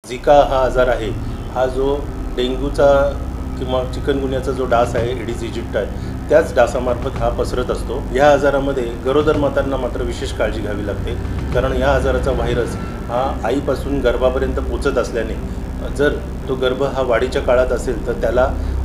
झिका हा आजार आहे, हा जो डेंग्यूचा किंवा चिकनगुन्याचा जो डास आहे, एडिस इजिप्टाय, त्याच डासामार्फत हा पसरत असतो। या आजारामध्ये गरोदर मातांना मात्र विशेष काळजी घ्यावी लागते, कारण या आजाराचा व्हायरस हा आईपासून गर्भापर्यंत पोचत असल्याने जर तो गर्भ हा वाढीच्या काळात असेल तर त्याला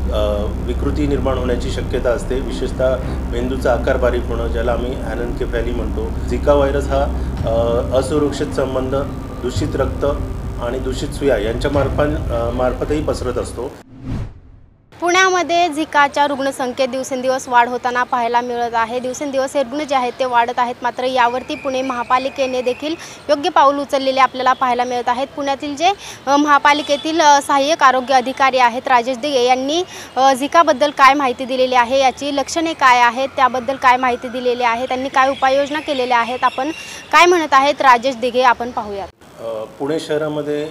विकृती निर्माण होण्याची शक्यता असते। विशेषतः मेंदूचा आकार बारीक होणं, ज्याला आम्ही ॲनेन्केफॅली म्हणतो। झिका व्हायरस हा असुरक्षित संबंध, दूषित रक्त आणि दूषित सुया यांच्या मार्फतही पसरत असतो। पुण्यामध्ये झिकाच्या रुग्णसंख्येत दिवसेंदिवस वाढ होताना पाहायला मिळत आहे। दिवसेंदिवस हे रुग्ण जे आहेत ते वाढत आहेत, मात्र यावरती पुणे महापालिकेने देखील योग्य पाऊल उचललेले आपल्याला पाहायला मिळत आहेत। पुण्यातील जे महापालिकेतील सहाय्यक आरोग्य अधिकारी आहेत राजेश दिघे यांनी झिकाबद्दल काय माहिती दिलेली आहे, याची लक्षणे काय आहेत, त्याबद्दल काय माहिती दिलेली आहे, त्यांनी काय उपाययोजना केलेल्या आहेत, आपण काय म्हणत आहेत राजेश दिघे आपण पाहूयात। पुणे शहरामध्ये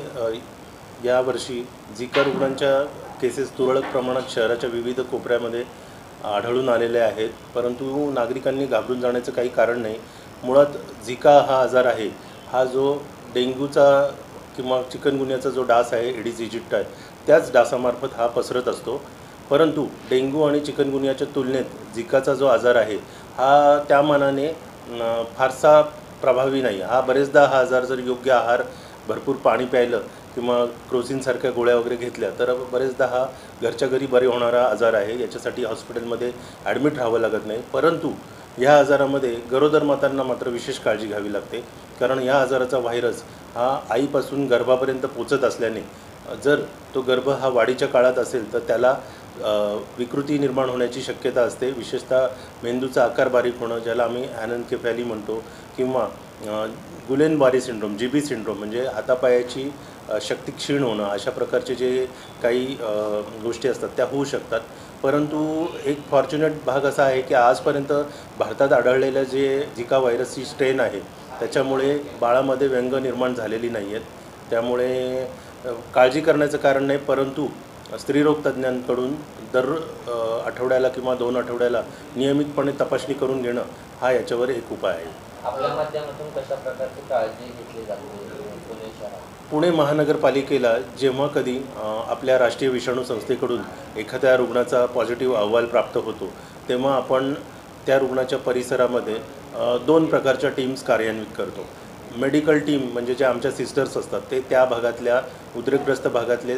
यावर्षी झिका रुग्णांच्या केसेस तुरळक प्रमाणात शहराच्या विविध कोपऱ्यामध्ये आढळून आलेले आहेत, परंतु नागरिकांनी घाबरून जाण्याचं काही कारण नाही। मुळात झिका हा आजार आहे, हा जो डेंग्यूचा किंवा चिकनगुन्याचा जो डास आहे, एडिस इजिप्टाय, त्याच डासामार्फत हा पसरत असतो। परंतु डेंग्यू आणि चिकनगुन्याच्या तुलनेत झिकाचा जो आजार आहे हा त्या मानाने फारसा प्रभावी नाही। बरेचदा हा आजार जर योग्य आहार, भरपूर पाणी प्यायलं किंवा क्रोसिनसारख्या गोळ्या वगैरे घेतल्या तर बरेचदा हा घरच्या घरी बरे होणारा आजार आहे। याच्यासाठी हॉस्पिटलमध्ये ॲडमिट राहावं लागत नाही। परंतु या आजारामध्ये गरोदर मातांना मात्र विशेष काळजी घ्यावी लागते, कारण या आजाराचा व्हायरस हा आईपासून गर्भापर्यंत पोचत असल्याने जर तो गर्भ हा वाढीच्या काळात असेल तर त्याला विकृती निर्माण होण्याची शक्यता असते। विशेषतः मेंदूचा आकार बारीक होणं, ज्याला आम्ही ॲनेन्केफॅली म्हणतो, किंवा गुलेन-बारी सिंड्रोम, GB सिंड्रोम म्हणजे हातापायाची शक्ती क्षीण होणं, अशा प्रकारचे जे काही गोष्टी असतात त्या होऊ शकतात। परंतु एक फॉर्च्युनेट भाग असा आहे की आजपर्यंत भारतात आढळलेल्या जे झिका व्हायरसची स्ट्रेन आहे त्याच्यामुळे बाळामध्ये व्यंग निर्माण झालेली नाही आहेत, त्यामुळे काळजी करण्याचं कारण नाही। परंतु स्त्रीरोग तज्ज्ञांकडून दर आठवड्याला किंवा 2 आठवड्याला नियमितपणे तपासणी करून घेणं हा याच्यावर एक उपाय आहे। आपल्या माध्यमातून कशा प्रकारची काळजी घेतली जाते पुणे शहरात? पुणे महानगरपालिकेला जेव्हा कधी आपल्या राष्ट्रीय विषाणू संस्थेकडून एखाद्या रुग्णाचा पॉझिटिव्ह अहवाल प्राप्त होतो तेव्हा आपण त्या रुग्णाच्या परिसरामध्ये 2 प्रकारच्या टीम्स कार्यान्वित करतो। मेडिकल टीम म्हणजे ज्या आमच्या सिस्टर्स असतात ते त्या भागातल्या उद्रेकग्रस्त भागातले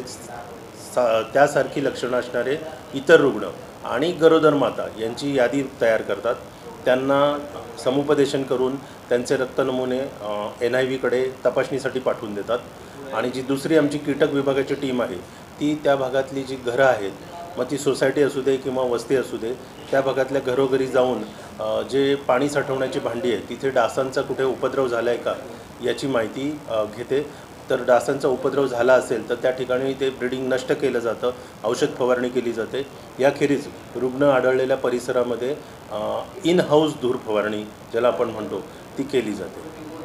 त्यासारखी लक्षणं असणारे इतर रुग्ण आणि गरोदर माता यांची यादी तयार करतात। त्यांना समुपदेशन करून त्यांचे रक्त नमुने NIVकडे तपासणीसाठी पाठवून देतात। आणि जी दुसरी आमची कीटक विभागाची टीम आहे ती त्या भागातली जी घरं आहेत, मग ती सोसायटी असू दे किंवा वस्ती असू दे, त्या भागातल्या घरोघरी जाऊन जे पाणी साठवण्याची भांडी आहे तिथे डासांचा कुठे उपद्रव झाला आहे का याची माहिती घेते। तर डासांचा उपद्रव झाला असेल तर त्या ठिकाणी ते ब्रीडिंग नष्ट केलं जातं, औषध फवारणी केली जाते। याखेरीज रुग्ण आढळलेल्या परिसरामध्ये इन हाऊस धूर फवारणी ज्याला आपण म्हणतो ती केली जाते।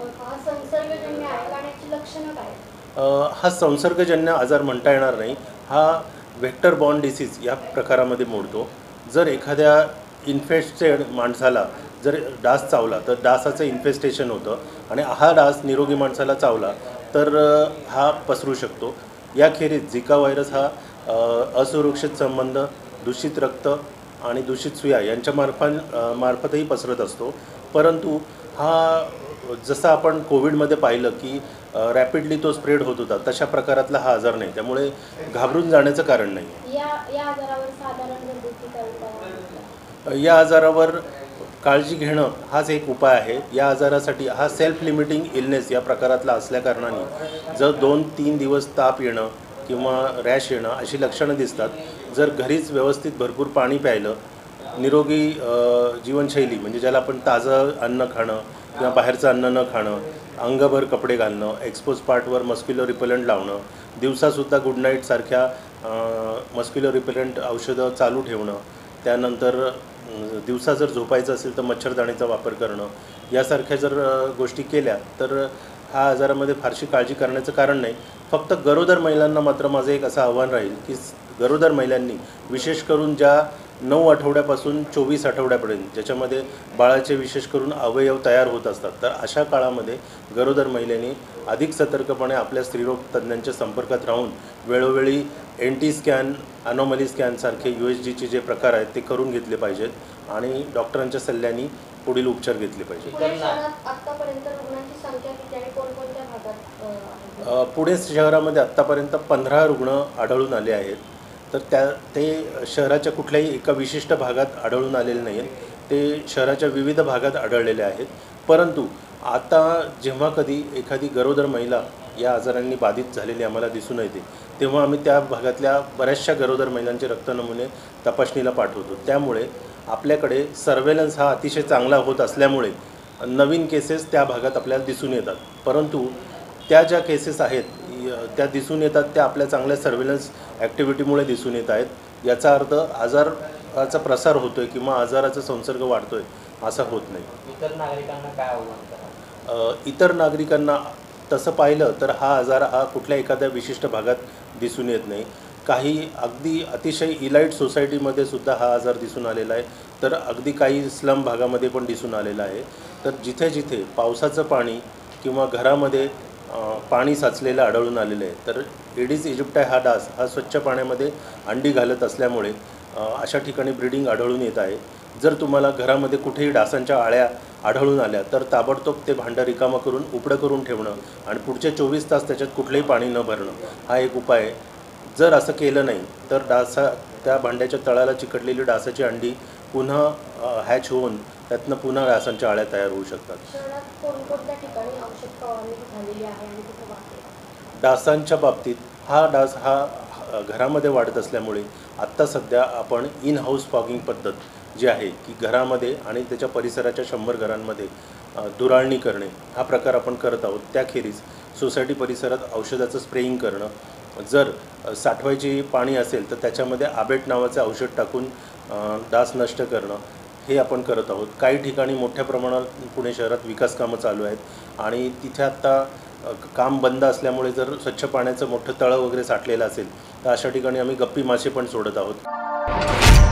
हा संसर्गजन्य आजार म्हणता येणार नाही, हा व्हेक्टर बॉर्न डिसीज या प्रकारामध्ये मोडतो। जर एखाद्या इन्फेक्टेड माणसाला जर डास चावला तर डासाचं इन्फेस्टेशन होतं आणि हा डास निरोगी माणसाला चावला तर हा पसरू शकतो। याखेरीज झिका व्हायरस हा असुरक्षित संबंध, दूषित रक्त आणि दूषित सुया यांच्या मार्फतही पसरत असतो। परंतु हा जसं आपण कोविडमध्ये पाहिलं की रॅपिडली तो स्प्रेड होत होता, तशा प्रकारातला हा आजार नाही, त्यामुळे घाबरून जाण्याचं कारण नाही। या आजारावर काळजी घेणं हाच एक उपाय आहे। या आजारासाठी हा सेल्फ लिमिटिंग इलनेस या प्रकारातला असल्याकारणाने जर 2-3 दिवस ताप येणं किंवा रॅश येणं अशी लक्षणं दिसतात, जर घरीच व्यवस्थित भरपूर पाणी प्यायलं, निरोगी जीवनशैली म्हणजे ज्याला आपण ताजं अन्न खाणं किंवा बाहेरचं अन्न न खाणं, अंगभर कपडे घालणं, एक्सपोज पार्टवर मस्क्युलो रिपेलंट लावणं, दिवसासुद्धा गुड नाईटसारख्या मस्क्युलो रिपेलंट औषधं चालू ठेवणं, त्यानंतर दिवसा जर झोपायचं असेल तर मच्छरदाणीचा वापर करणं, यासारख्या जर गोष्टी केल्या तर हा आजारामध्ये फारशी काळजी करण्याचं कारण नाही। फक्त गरोदर महिलांना मात्र माझं एक असं आव्हान राहील की गरोदर महिलांनी विशेष करून ज्या 9 आठवड्यापासून 24 आठवड्यापर्यंत, ज्याच्यामध्ये बाळाचे विशेष करून अवयव तयार होत असतात. तर अशा काळामध्ये गरोदर महिलेने अधिक सतर्कपणे आपल्या स्त्रीरोग तज्ज्ञांच्या संपर्कात राहून वेळोवेळी NT स्कॅन, अनॉमली स्कॅनसारखे USGचे जे प्रकार आहेत ते करून घेतले पाहिजेत आणि डॉक्टरांच्या सल्ल्याने पुढील उपचार घेतले पाहिजेत. पुणे शहरात आतापर्यंत रुग्णांची संख्या किती आणि कोणकोणत्या भागात आहे? पुणे शहरामध्ये आत्तापर्यंत 15 रुग्ण आढळून आले आहेत. तर ते शहराच्या कुठल्याही एका विशिष्ट भागात आढळून आलेले नाही आहेत, ते शहराच्या विविध भागात आढळलेले आहेत. परंतु आता जेव्हा कधी एखादी गरोदर महिला या आजारांनी बाधित झालेली आम्हाला दिसून येते, तेव्हा आम्ही त्या भागातल्या बऱ्याचशा गरोदर महिलांचे रक्त नमुने तपासणीला पाठवतो. त्यामुळे आपल्याकडे सर्वेलन्स हा अतिशय चांगला होत असल्यामुळे नवीन केसेस त्या भागात आपल्याला दिसून येतात. परंतु त्या ज्या केसेस आहेत त्या दिसून येतात त्या आपल्या चांगल्या सर्वेलन्स ॲक्टिव्हिटीमुळे दिसून येत आहेत. याचा अर्थ आजाराचा प्रसार होतो आहे किंवा आजाराचा संसर्ग वाढतो आहे असं होत नाही. इतर नागरिकांना काय आव्हान करा? इतर नागरिकांना तसं पाहिलं तर हा आजार हा कुठल्या एखाद्या विशिष्ट भागात दिसून येत नाही. काही अगदी अतिशय इलाइट सोसायटीमध्ये सुद्धा हा आजार दिसून आलेला आहे, तर अगदी काही स्लम भागामध्ये पण दिसून आलेला आहे. तर जिथे जिथे पावसाचं पाणी किंवा घरामध्ये पाणी साचलेलं आढळून आलेलं आहे, तर एडिस इजिप्टाय हा डास हा स्वच्छ पाण्यामध्ये अंडी घालत असल्यामुळे अशा ठिकाणी ब्रीडिंग आढळून येत आहे. जर तुम्हाला घरामध्ये कुठेही डासांच्या आळ्या आढळून आल्या तर ताबडतोब ते भांडं रिकामं करून उपडं करून ठेवणं आणि पुढचे 24 तास त्याच्यात कुठलंही पाणी न भरणं हा एक उपाय आहे. जर असं केलं नाही तर त्या भांड्याच्या तळाला चिकटलेली डासाची अंडी पुन्हा हॅच होऊन त्यातनं पुन्हा डासांच्या आळ्या तयार होऊ शकतात. शहरात कोणकोणत्या ठिकाणी औषध फवारणी झालेली आहे आणि कुठे बाकी आहे? डासांच्या बाबतीत हा डास हा घरामध्ये वाढत असल्यामुळे आत्ता सध्या आपण इन हाऊस फॉगिंग पद्धत जी आहे की घरामध्ये आणि त्याच्या परिसराच्या 100 घरांमध्ये धुराळणी करणे हा प्रकार आपण करत आहोत. त्याखेरीज सोसायटी परिसरात औषधाचं स्प्रेइंग करणं, जर साठवायची पाणी असेल तर त्याच्यामध्ये आबेट नावाचे औषध टाकून डास नष्ट करणं हे आपण करत आहोत. काही ठिकाणी मोठ्या प्रमाणात पुणे शहरात विकास कामं चालू आहेत आणि तिथे आत्ता काम बंद असल्यामुळे जर स्वच्छ पाण्याचं मोठं तळं वगैरे साठलेलं असेल तर अशा ठिकाणी आम्ही गप्पी मासे पण सोडत आहोत.